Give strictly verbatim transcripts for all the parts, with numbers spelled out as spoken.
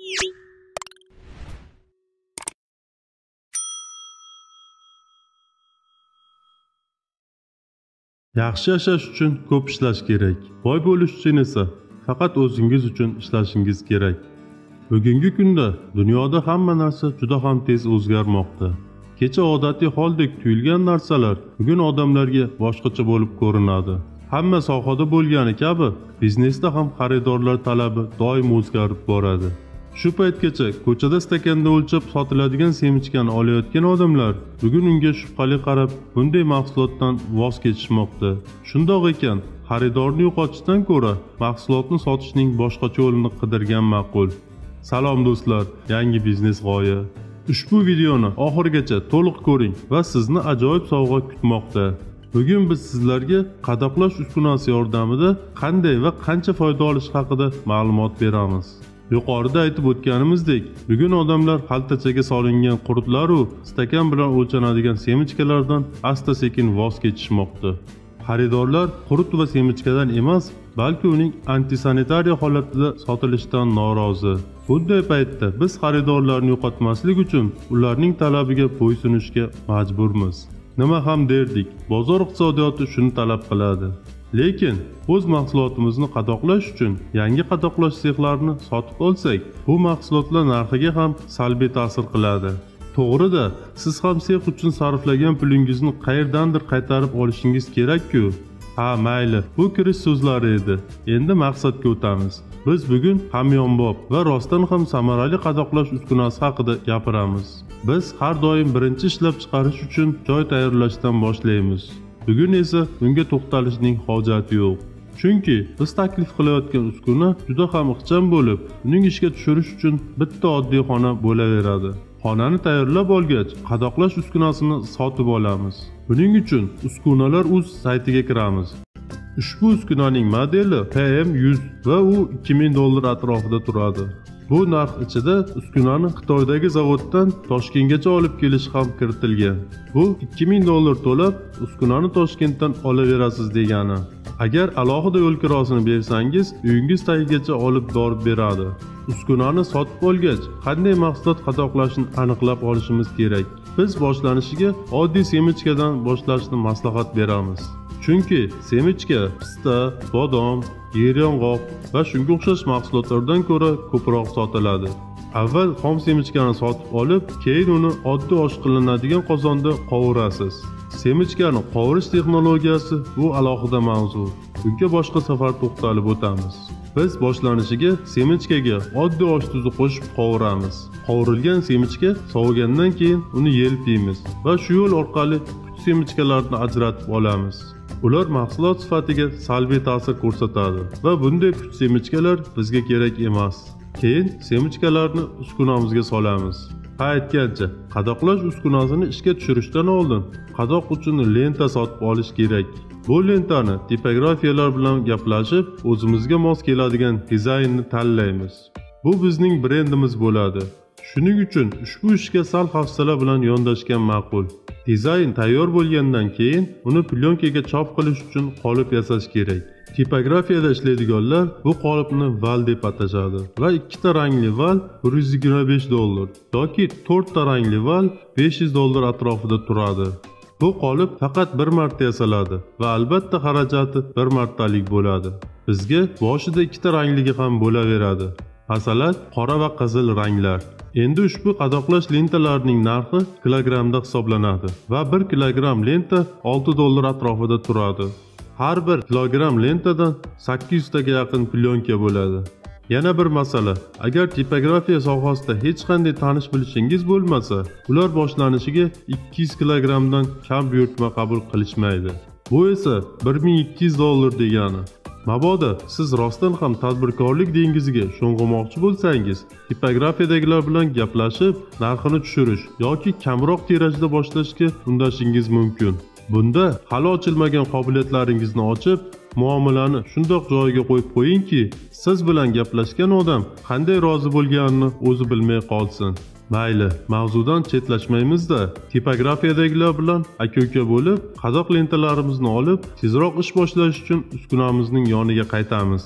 Yaxshi yashash uchun ko'p ishlash kerak. Boy bo'lish uchun esa faqat o'zingiz uchun ishlashingiz kerak. Bugungi kunda dunyoda hamma narsa juda ham tez o'zgarmoqda. Kecha odatiy holdek tuyulgan narsalar bugun odamlarga boshqacha bo'lib ko'rinadi. Hamma sohada bo'lgani kabi biznesda ham xaridorlar talabi doim o'zgarib boradi. Shu paytgacha ko'chada stakanda o'lchab sotiladigan semichkani olayotgan odamlar bugun unga shubhali qarab bunday mahsulotdan voz kechishmoqda. Shundoq ekan, xaridorni yo'qotishdan ko'ra mahsulotni sotishning boshqacha yo'lini qidirgan ma'qul. Salom do'stlar, yangi biznes g'oya. Ushbu videoni oxirigacha to'liq ko'ring va sizni ajoyib sovg'a kutmoqda. Bugun biz sizlarga qadoqlash uskunasi yordamida qanday va qancha foyda olish haqida ma'lumot beramiz. Yuqorida aytib o'tganimizdek, bugun odamlar xaltachaga solingan qurtlar va stakan bilan o'lchanadigan semichkalardan asta-sekin voz kechishmoqda. Xaridorlar qurt va semichkadan emas, balki uning antisanitariya holatida sotilishidan norozi. Bunday paytda biz xaridorlarni yo'qotmaslik uchun ularning talabiga bo'ysunishga majburmiz. Nima ham derdik, bozor iqtisodiyoti shuni talab qiladi. Lekin o'z mahsulotimizni qadoqlash uchun yangi qadoqlash sexlarini sotib olsak, bu mahsulotlar narxiga ham salbiy ta'sir qiladi. To'g'ri-da, siz ham sex uchun sarflagan pulingizni qayerdandir qaytarib olishingiz kerak-ku. Ha, mayli, bu kirish so'zlari edi. Endi maqsadga o'tamiz. Biz bugun hamyonbop va rostdan ham samarali qadoqlash uskunasi haqida gapiramiz. Biz har doim birinchi ishlab chiqarish uchun joy tayyorlashdan boshlaymiz. Bugun esa bunga to'xtalishning hojati yo'q. Chunki biz taklif qilayotgan uskuna juda ham ixcham bo'lib, uning ishga tushirish uchun bitta oddiy xona bo'laveradi. Xonani tayyorlab olgach, qadoqlash uskunasini sotib olamiz. Buning uchun uskunalar.uz saytiga kiramiz. Ushbu uskunaning modeli P M yuz va u ikki ming dollar atrofida turadi. Bu narx ichida uskunani Xitoydagi zavoddan Toshkentgacha olib kelish ham kiritilgan. Bu ikki ming dollar to'lab uskunani Toshkentdan olaverasiz degani. Agar alohida yo'l kirosini bersangiz, uyingiz tagigacha olib borib beradi. Uskunani sotib olgach, qanday mahsulot qadoqlashini aniqlab olishimiz kerak. Biz boshlanishiga oddiy semichkadan boshlashni maslahat beramiz. Chunki semichka pista, bodom, yeryong'oq va shunga o'xshash mahsulotlardan ko'ra ko'proq sotiladi. Avval xom semichkani sotib olib, keyin uni oddiy oshqilinadigan qozonda qovurasiz. Semichkani qovurish texnologiyasi bu alohida mavzu. Bunga boshqa safar to'xtalib o'tamiz. Biz boshlanishiga semichkaga oddiy osh tuzi qo'shib qovuramiz. Qovurilgan semichka sovigandan keyin uni yelpiymiz va shu yo'l orqali puch semichkalarni ajratib olamiz. Ular mahsulot sifatiga salbiy ta'sir ko'rsatadi va bunday puch semichkalar bizga kerak emas. Keyin semichkalarni uskunamizga solamiz. Ha, aytgancha, qadoqlash uskunasini ishga tushirishdan oldin qadoq uchun lenta sotib olish kerak. Bu lentani tipografiyalar bilan gaplashib, o'zimizga mos keladigan dizaynni tanlaymiz. Bu bizning brendimiz bo'ladi. Shuning uchun ushbu ishga sal hafsala bilan yondashgan ma'qul. Dizayn tayyor bo'lgandan keyin uni plyonkaga chop qilish uchun qolip yasash kerak. Tipografiyada ishlaydiganlar bu qolipni val deb atashadi va ikkita rangli val bir yuz yigirma besh dollar yoki to'rtta rangli val besh yuz dollar atrofida turadi. Bu qolip faqat bir marta yasaladi va albatta xarajati bir martalik bo'ladi. Bizga boshida ikkita rangligi ham bo'laveradi. Masalan, qora va qizil ranglar. Endi ushbu qadoqlash lentalarining narxi kilogrammda hisoblanadi va bir kilogramm lenta olti dollar atrofida turadi. Har bir kilogramm lentadan sakkiz yuz taga yaqin plyonka bo'ladi. Yana bir masala, agar tipografiya sohasida hech qanday tanish bilishingiz bo'lmasa, ular boshlanishiga ikki yuz kilogrammdan kam buyurtma qabul qilishmaydi. Bu esa bir ming ikki yuz dollar degani. Mabodo siz rostdan ham tadbirkorlik dengiziga sho'ng'imoqchi bo'lsangiz, tipografiyadagilar bilan gaplashib, narxini tushirish yoki kamroq tirajda boshlashga undashingiz mumkin. Bunda hali ochilmagan qobiliyatlaringizni ochib, muomalani shundoq joyiga qo'yib qo'yingki, siz bilan gaplashgan odam qanday rozi bo'lganini o'zi bilmay qolsin. Mayli, mavzudan chetlashmaymiz-da, tipografiyadagilar bilan aka-uka bo'lib, qadoq lentalarimizni olib, tezroq ish boshlash uchun uskunamizning yoniga qaytamiz.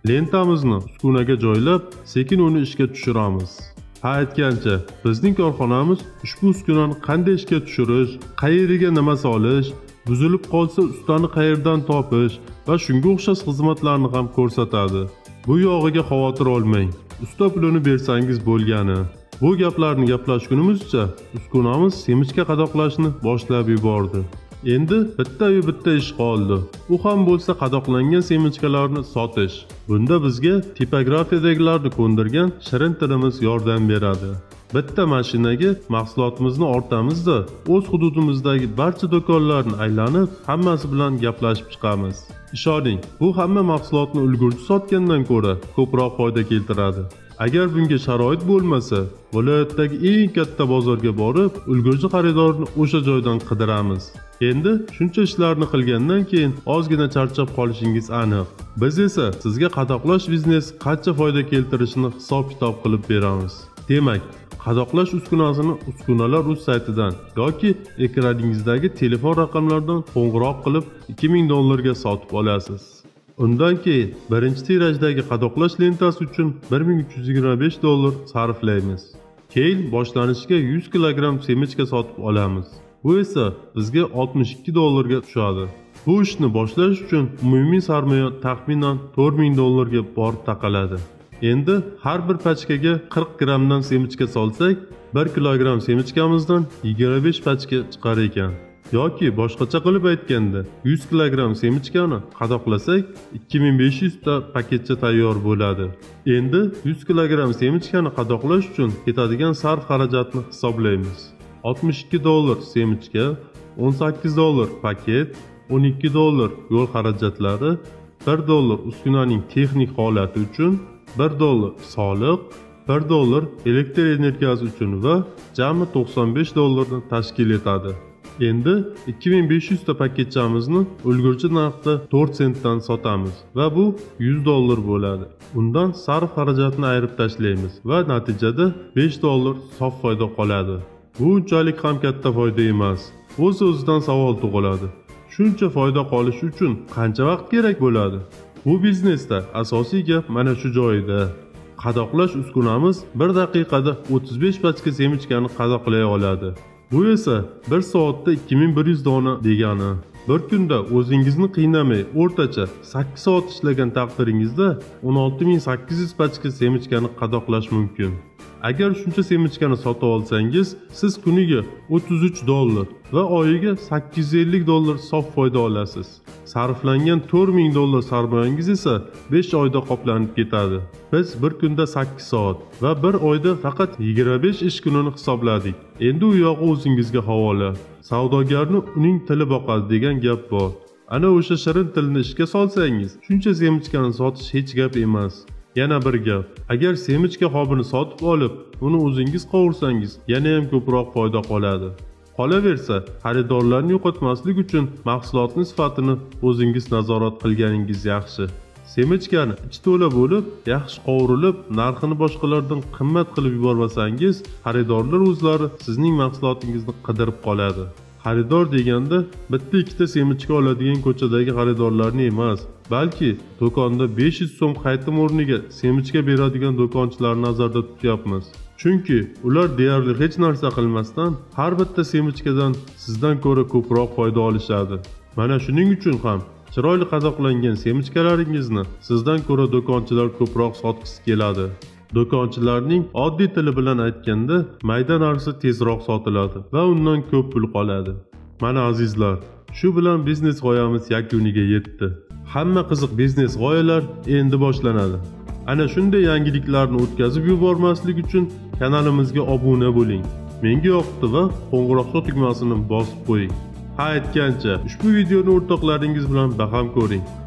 Lentamizni uskunaga joylab, sekin uni ishga tushiramiz. Ha aytgancha, bizning korxonamiz ushbu uskunani qanday ishga tushirish, qayeriga nima solish, buzilib qolsa ustani qayerdan topish va shunga o'xshash xizmatlarni ham ko'rsatadi. Bu yog'iga xavotir olmang. Usta pulini bersangiz bo'lgani. Bu gaplarni gaplashgunimizcha uskunamiz semichka qadoqlashni boshlab yubordi. Endi bitta-yu bitta ish qoldi. U ham bo'lsa qadoqlangan semichkalarni sotish. Bunda bizga tipografiyadagilarni ko'ndirgan shirin tilimiz yordam beradi. Bitta mashinaga mahsulotimizni ortamizda o'z hududimizdagi barcha do'konlarni aylanib, hammasi bilan gaplashib chiqamiz. Ishoning, bu hamma mahsulotni ulgurji sotgandan ko'ra ko'proq foyda keltiradi. Agar bunga sharoit bo'lmasa, viloyatdagi eng katta bozorga borib, ulgurji xaridorni o'sha joydan qidiramiz. Endi shuncha ishlarni qilgandan keyin ozgina charchab qolishingiz aniq. Biz esa sizga qadoqlash biznesi qancha foyda keltirishini hisob-kitob qilib beramiz. Demak, qadoqlash uskunasini Uskunalar.uz saytidan yoki ekraningizdagi telefon raqamlaridan qo'ng'iroq qilib ikki ming dollarga sotib olasiz. Undan keyin birinchi tirajdagi qadoqlash lentasi uchun bir ming uch yuz yigirma besh dollar sarflaymiz. Keyin boshlanishiga yuz kilogramm semichka sotib olamiz. Bu esa bizga oltmish ikki dollarga tushadi. Bu ishni boshlash uchun umumiy sarmoya taxminan to'rt ming dollarga borib taqaladi. Endi har bir pachkaga qirq grammdan semichka solsak, bir kilogramm semichkamizdan yigirma besh pachka chiqar ekan. Yoki boshqacha qilib aytganda, yuz kilogramm semichkani qadoqlasak, ikki ming besh yuz ta paketcha tayyor bo'ladi. Endi yuz kilogramm semichkani qadoqlash uchun ketadigan sarf xarajatni hisoblaymiz. oltmish ikki dollar semichka, o'n sakkiz dollar paket, o'n ikki dollar yo'l xarajatlari, bir dollar uskunaning texnik holati uchun, bir dollar soliq, bir dollar elektr energiyasi uchun va jami to'qson besh dollarni tashkil etadi. Endi ikki ming besh yuz ta paketchamizni ulgurji narxda to'rt sentdan sotamiz va bu yuz dollar bo'ladi. Undan sarf xarajatini ayirib tashlaymiz va natijada besh dollar sof foyda qoladi. Bu unchalik ham katta foyda emas. O'z-o'zidan savol tug'iladi. Shuncha foyda qolishi uchun qancha vaqt kerak bo'ladi? Bu biznesda asosiy gap mana shu joyida. Qadoqlash uskunamiz bir daqiqada o'ttiz besh pachka semichkani qadoqlay oladi. Bu esa bir soatda ikki ming bir yuz dona degani. Bir kunda o'zingizni qiynamay, o'rtacha sakkiz soat ishlagan taqdiringizda o'n olti ming sakkiz yuz pachka semichkani qadoqlash mumkin. Agar shuncha semichkani sotib olsangiz, siz kuniga o'ttiz uch dollar va oyiga sakkiz yuz ellik dollar sof foyda olasiz. Sarflangan to'rt ming dollar sarmoyangiz esa besh oyda qoplanib ketadi. Biz bir kunda sakkiz soat va bir oyda faqat yigirma besh ish kunini hisobladik. Endi u yog'i o'zingizga havola. Savdogarni uning tili boqadi degan gap bor. Ana o'sha shirin tilni ishga solsangiz, shuncha semichkani sotish hech gap emas. Yana bir gap, agar semichka hobini sotib olib, uni o'zingiz qovursangiz, yana ham ko'proq foyda qoladi. Qolaversa, xaridorlarni yo'qotmaslik uchun mahsulotning sifatini o'zingiz nazorat qilganingiz yaxshi. Semichkani ichi to'la bo'lib, yaxshi qovurilib, narxini boshqalardan qimmat qilib yubormasangiz, xaridorlar o'zlari sizning mahsulotingizni qidirib qoladi. Xaridor deganda bitta ikkita semichka oladigan ko'chadagi xaridorlarni emas, balki do'konda besh yuz so'm qaytim o'rniga semichka beradigan do'konchilarni nazarda tutyapmiz. Chunki ular deyarli hech narsa qilmasdan har bitta semichkadan sizdan ko'ra ko'proq foyda olishadi. Mana shuning uchun ham chiroyli qadoqlangan semichkalaringizni sizdan ko'ra do'konchilar ko'proq sotgisi keladi. Do'konchilarning oddiy tili bilan aytganda, mayda narsa tezroq sotiladi va undan ko'p pul qoladi. Mana azizlar, shu bilan biznes g'oyamiz yakuniga yetdi. Hamma qiziq biznes g'oyalar endi boshlanadi. Ana shunday yangiliklarni o'tkazib yubormaslik uchun kanalimizga obuna bo'ling. Menga yoqdi va qo'ng'iroqcha tugmasini bosib qo'ying. Ha aytgancha, ushbu videoni o'rtoqlaringiz bilan baham ko'ring.